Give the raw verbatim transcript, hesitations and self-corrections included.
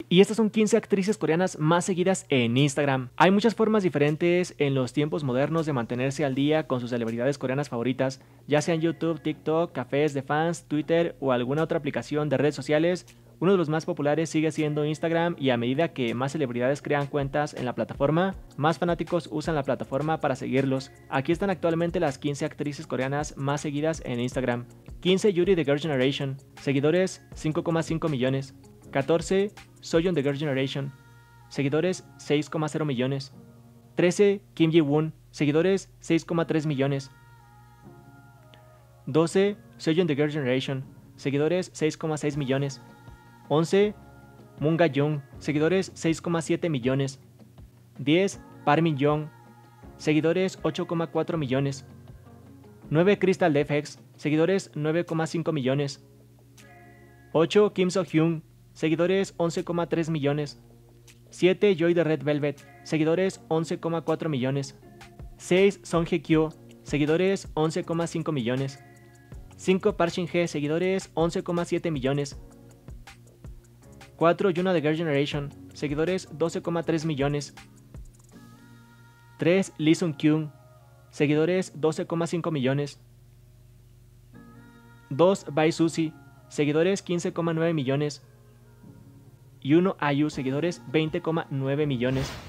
Y estas son quince actrices coreanas más seguidas en Instagram. Hay muchas formas diferentes en los tiempos modernos de mantenerse al día con sus celebridades coreanas favoritas, ya sea en YouTube, TikTok, cafés de fans, Twitter o alguna otra aplicación de redes sociales. Uno de los más populares sigue siendo Instagram, y a medida que más celebridades crean cuentas en la plataforma, más fanáticos usan la plataforma para seguirlos. Aquí están actualmente las quince actrices coreanas más seguidas en Instagram. quince Yuri de Girl Generation, seguidores cinco coma cinco millones. catorce Soyeon de Girl Generation, seguidores seis coma cero millones. trece Kim Ji-woon, seguidores seis coma tres millones. doce Soyeon de Girl Generation, seguidores seis coma seis millones. once Moon Ga-young, seguidores seis coma siete millones. diez Park Min-young, seguidores ocho coma cuatro millones. nueve Crystal F X, seguidores nueve coma cinco millones. ocho Kim So-hyun, seguidores once coma tres millones. siete Joy de Red Velvet, seguidores once coma cuatro millones. seis Song Hye-kyo, seguidores once coma cinco millones. cinco Park Shin-hye, seguidores once coma siete millones. cuatro Yuna de Girl Generation, seguidores doce coma tres millones. tres Lee Sung-kyun, seguidores doce coma cinco millones. dos Bae Suzy, seguidores quince coma nueve millones. Y uno I U, seguidores veinte coma nueve millones.